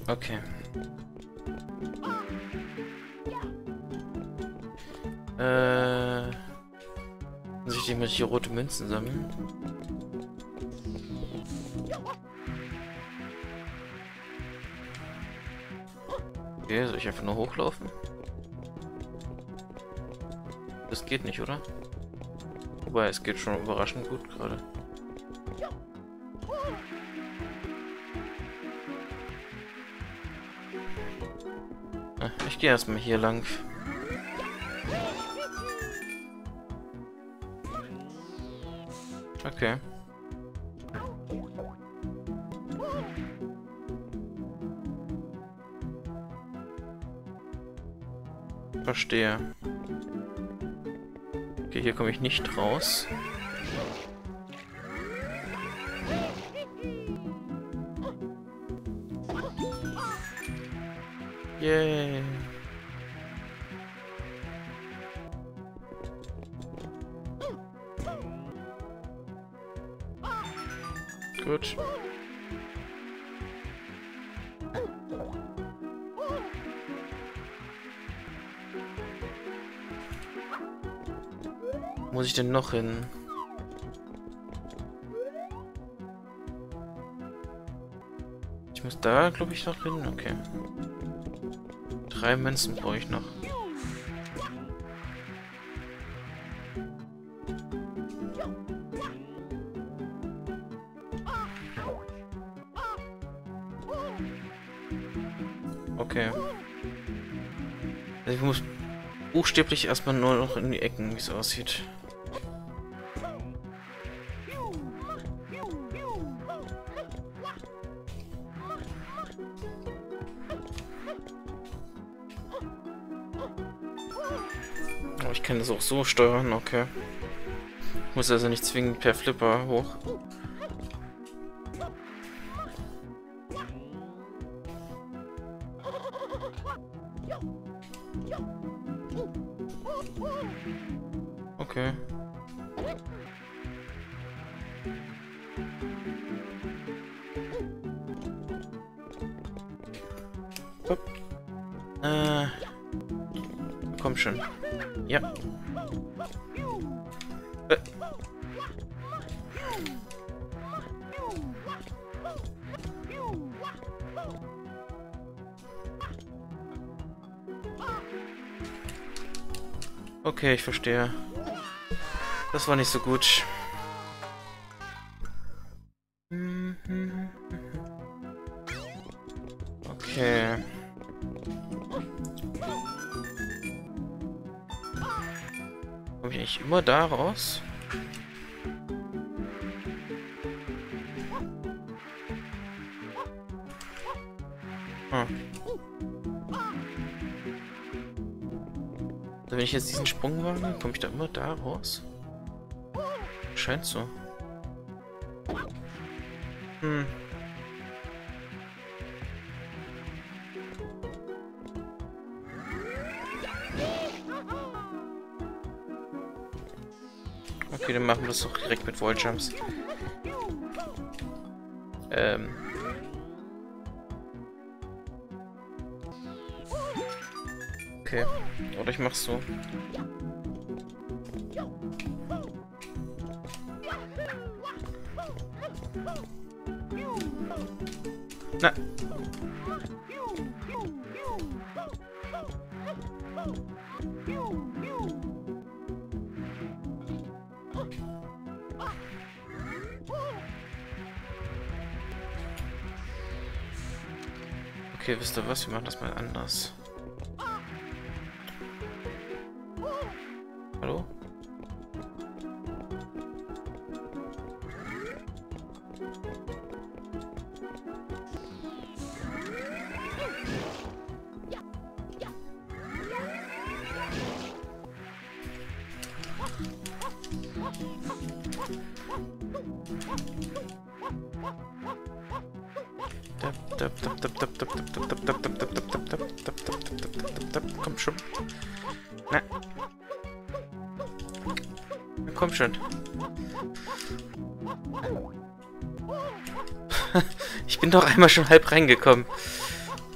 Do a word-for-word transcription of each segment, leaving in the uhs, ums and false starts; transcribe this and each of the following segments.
Okay. Äh... Muss ich mal hier rote Münzen sammeln? Okay, soll ich einfach nur hochlaufen? Das geht nicht, oder? Wobei, es geht schon überraschend gut gerade. Ich gehe erstmal hier lang. Okay. Verstehe. Okay, hier komme ich nicht raus. Yay. Gut. Wo muss ich denn noch hin? Ich muss da, glaube ich, noch hin. Okay. Drei Münzen brauche ich noch. Okay. Also ich muss buchstäblich erstmal nur noch in die Ecken, wie es aussieht. Aber ich kann das auch so steuern, okay. Ich muss also nicht zwingend per Flipper hoch. Okay. Hopp. Äh. Komm schon. Ja. Äh. Okay, ich verstehe. Das war nicht so gut. Okay. Komme ich eigentlich immer da raus? Hm. Also wenn ich jetzt diesen Sprung wage, komme ich da immer da raus? Scheint so. Hm. Okay, dann machen wir das doch direkt mit Walljumps. Ähm. Okay. Oder ich mach's so. Na. Okay, wisst ihr was? Wir machen das mal anders. Hallo? Komm schon. Na. Komm schon. Ich bin doch einmal schon halb reingekommen.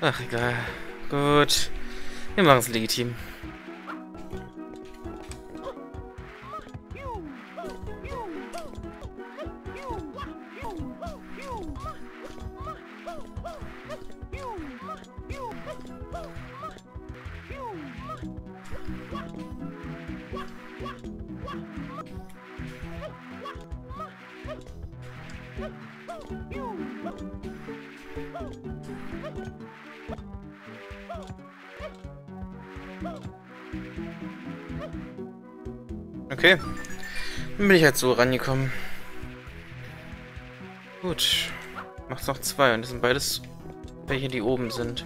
Ach, egal. Gut. Wir machen es legitim. Okay. Dann bin ich halt so rangekommen. Gut. Macht's noch zwei und das sind beides welche, die oben sind.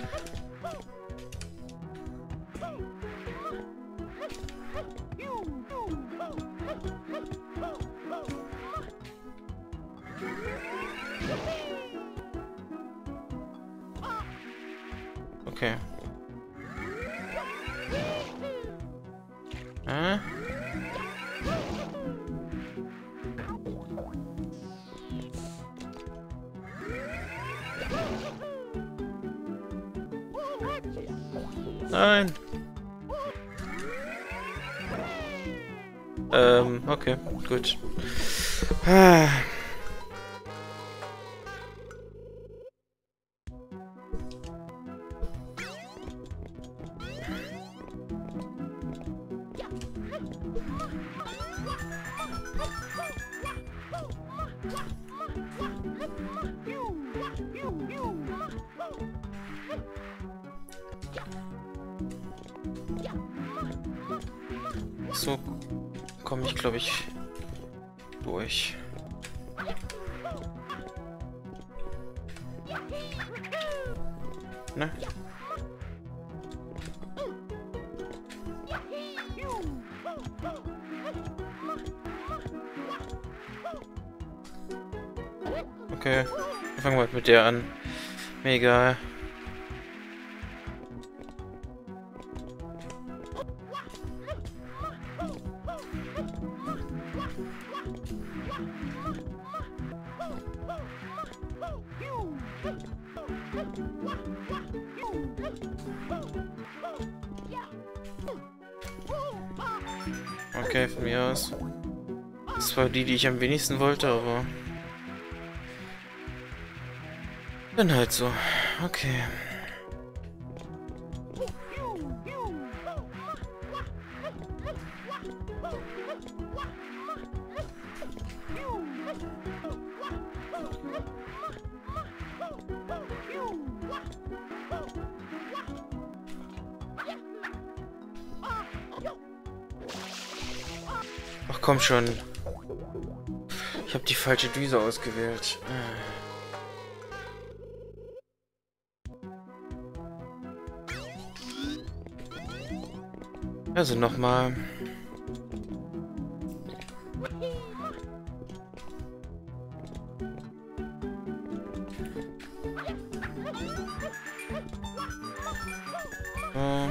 Okay. Äh? Nein. Ähm, okay, gut. Ah. So komme ich, glaube ich, durch. Ne? Okay, fangen wir halt mit der an. Mir egal. Okay, von mir aus. Das war die, die ich am wenigsten wollte, aber... Bin halt so. Okay. Ach komm schon. Ich habe die falsche Düse ausgewählt. Also nochmal. So.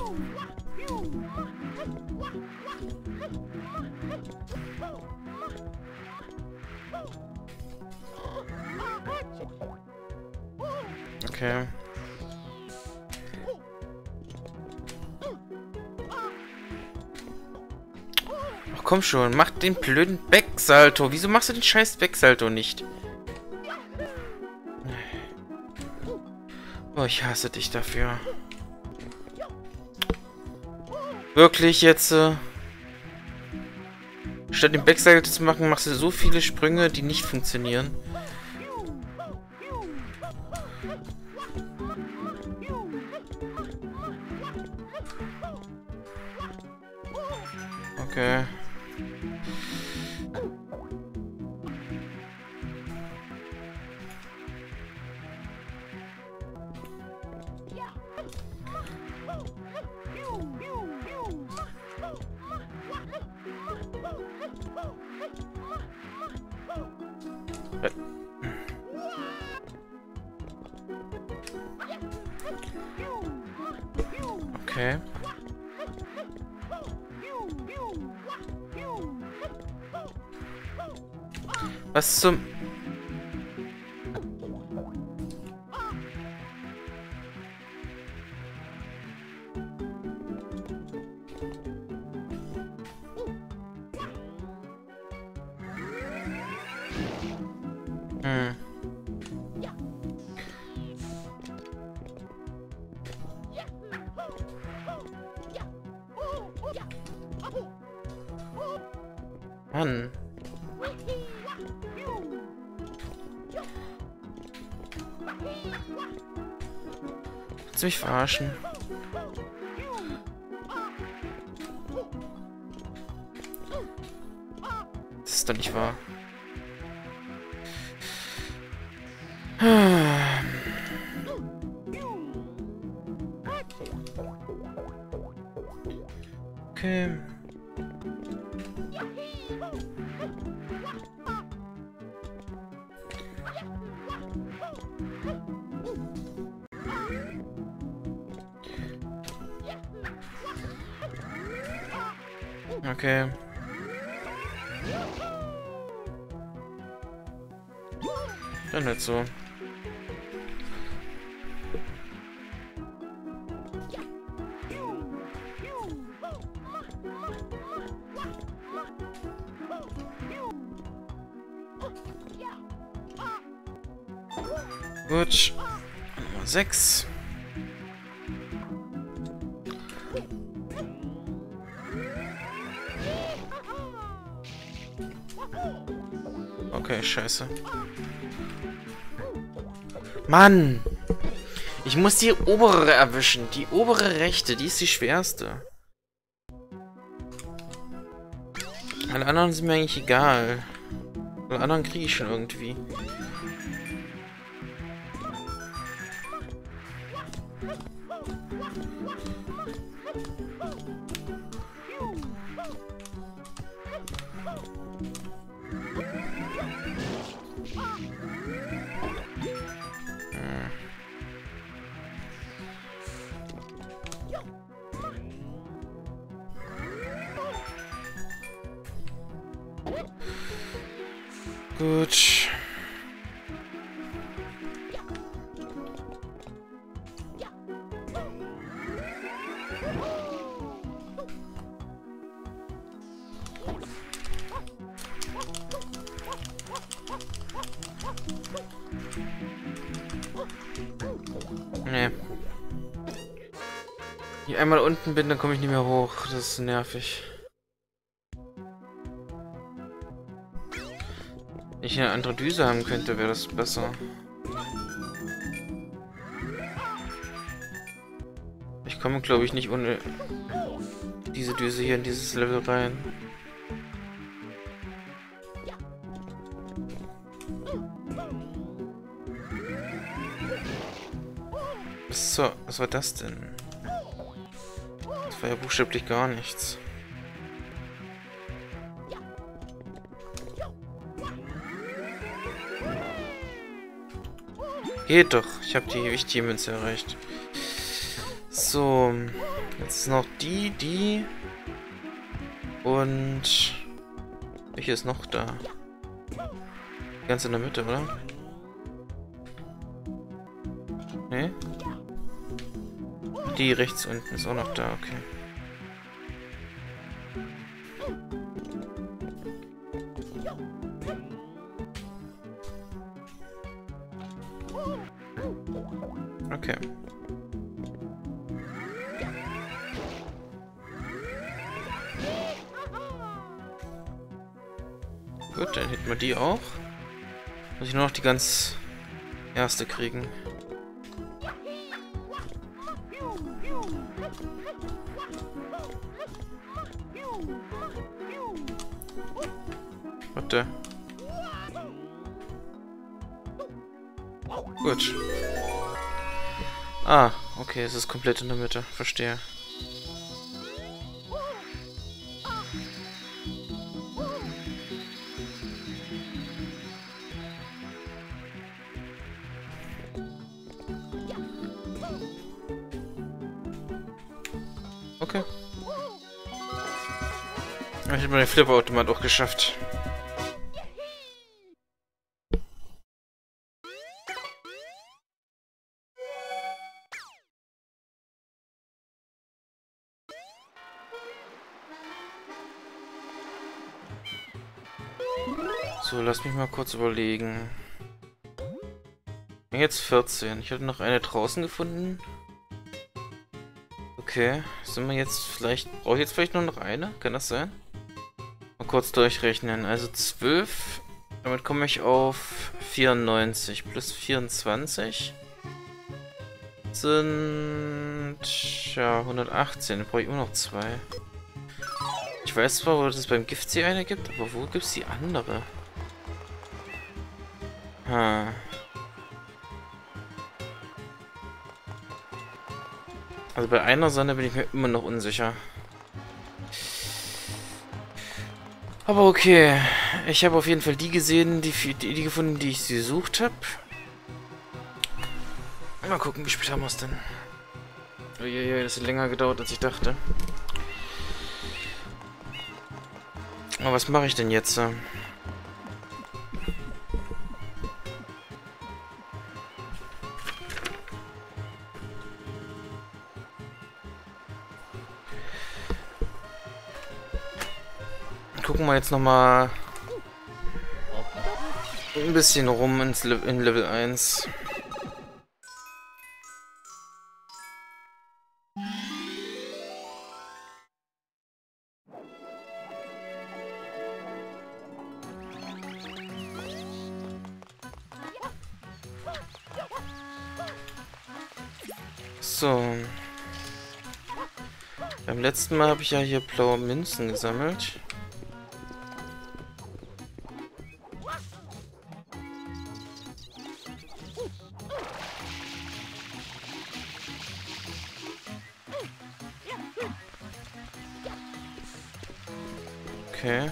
Okay. Ach komm schon, mach den blöden Backsalto. Wieso machst du den scheiß Backsalto nicht? Oh, ich hasse dich dafür. Wirklich jetzt? Äh, statt den Backsalto zu machen, machst du so viele Sprünge, die nicht funktionieren. Okay. Okay. Was zum... Mann. Willst du mich verarschen? Das ist doch nicht wahr. Okay. Okay. Dann nicht so. Gut. Nummer sechs. Okay, scheiße. Mann! Ich muss die obere erwischen. Die obere rechte, die ist die schwerste. Alle anderen sind mir eigentlich egal. Alle anderen kriege ich schon irgendwie. Gut. Nee. Wenn ich einmal unten bin, dann komme ich nicht mehr hoch. Das ist nervig. Wenn ich eine andere Düse haben könnte, wäre das besser. Ich komme, glaube ich, nicht ohne diese Düse hier in dieses Level rein. So, was war das denn? Das war ja buchstäblich gar nichts. Geht doch. Ich habe die wichtige Münze erreicht. So. Jetzt ist noch die, die. Und... welche ist noch da? Ganz in der Mitte, oder? Nee? Die rechts unten ist auch noch da, okay. Okay. Gut, dann hätten wir die auch. Muss ich nur noch die ganz erste kriegen. Warte. Gut. Ah, okay, es ist komplett in der Mitte. Verstehe. Okay. Ich habe den Flipperautomat auch geschafft. So, lass mich mal kurz überlegen. Jetzt vierzehn. Ich hatte noch eine draußen gefunden. Okay, sind wir jetzt vielleicht... brauche ich jetzt vielleicht nur noch eine? Kann das sein? Mal kurz durchrechnen. Also zwölf. Damit komme ich auf vierundneunzig. Plus vierundzwanzig sind ja hundertachtzehn. Da brauche ich immer noch zwei. Ich weiß zwar, wo es beim Giftsee eine gibt, aber wo gibt es die andere? Hm. Also bei einer Sonne bin ich mir immer noch unsicher. Aber okay. Ich habe auf jeden Fall die gesehen, die, die, die gefunden, die ich gesucht habe. Mal gucken, wie spät haben wir es denn? Uiuiui, das hat länger gedauert, als ich dachte. Aber was mache ich denn jetzt? Gucken wir jetzt nochmal ein bisschen rum ins Le in Level eins. So. Beim letzten Mal habe ich ja hier blaue Münzen gesammelt. Okay.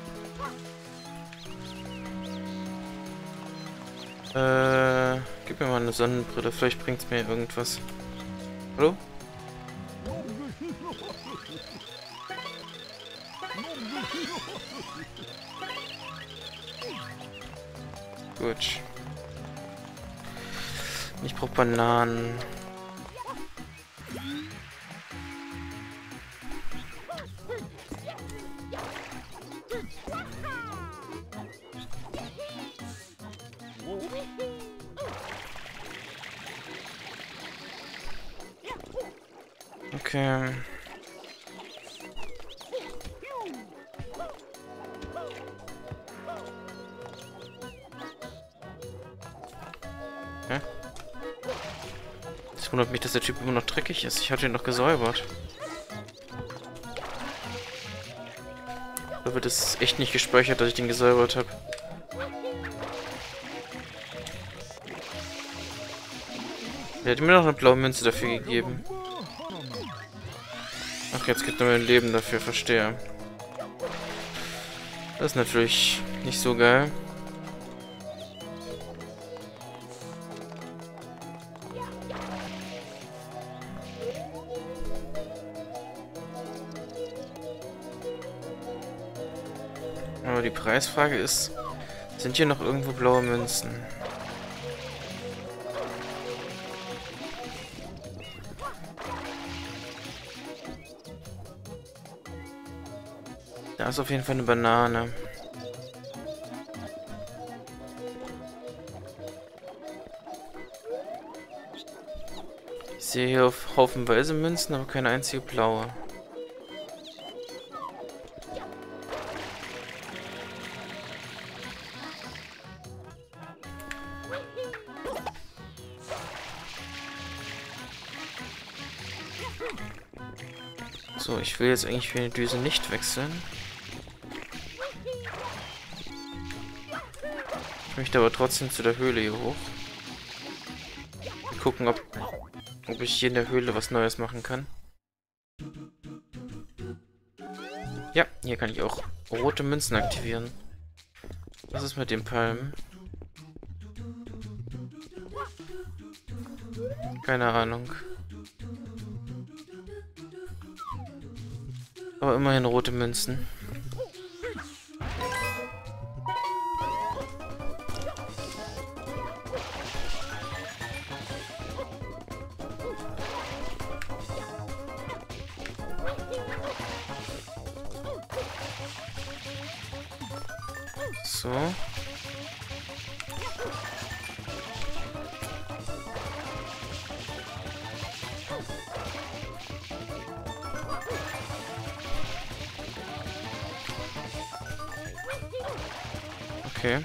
Äh, gib mir mal eine Sonnenbrille, vielleicht bringt es mir irgendwas. Hallo? Gut. Ich brauche Bananen. Okay. Hä? Es wundert mich, dass der Typ immer noch dreckig ist. Ich hatte ihn noch gesäubert. Da wird es echt nicht gespeichert, dass ich den gesäubert habe. Der hat mir noch eine blaue Münze dafür gegeben. Ach, jetzt gibt er mir ein Leben dafür, verstehe. Das ist natürlich nicht so geil. Aber die Preisfrage ist, sind hier noch irgendwo blaue Münzen? Da ist auf jeden Fall eine Banane. Ich sehe hier auf haufenweise Münzen, aber keine einzige blaue. So, ich will jetzt eigentlich für eine Düse nicht wechseln. Ich möchte aber trotzdem zu der Höhle hier hoch. Gucken, ob, ob ich hier in der Höhle was Neues machen kann. Ja, hier kann ich auch rote Münzen aktivieren. Was ist mit den Palmen? Keine Ahnung. Aber immerhin rote Münzen. So. Okay.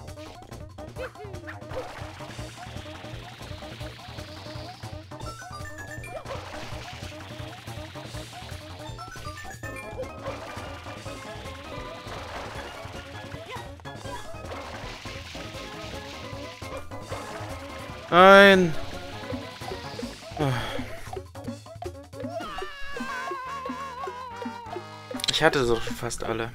Nein! Ich hatte so fast alle.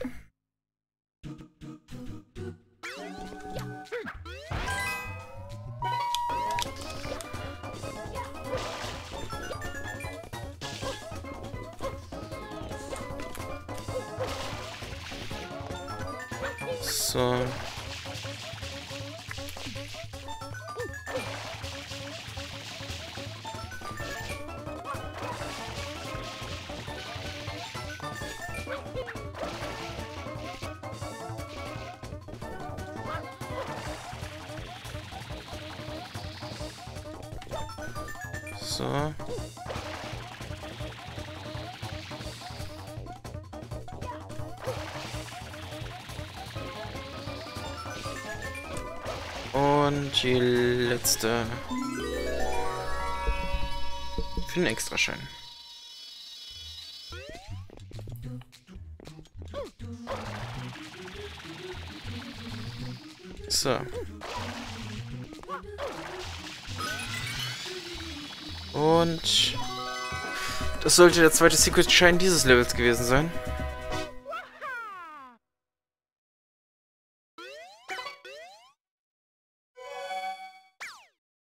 So. So. Und die letzte. Für einen Extraschein. So. Und das sollte der zweite Secret Schein dieses Levels gewesen sein.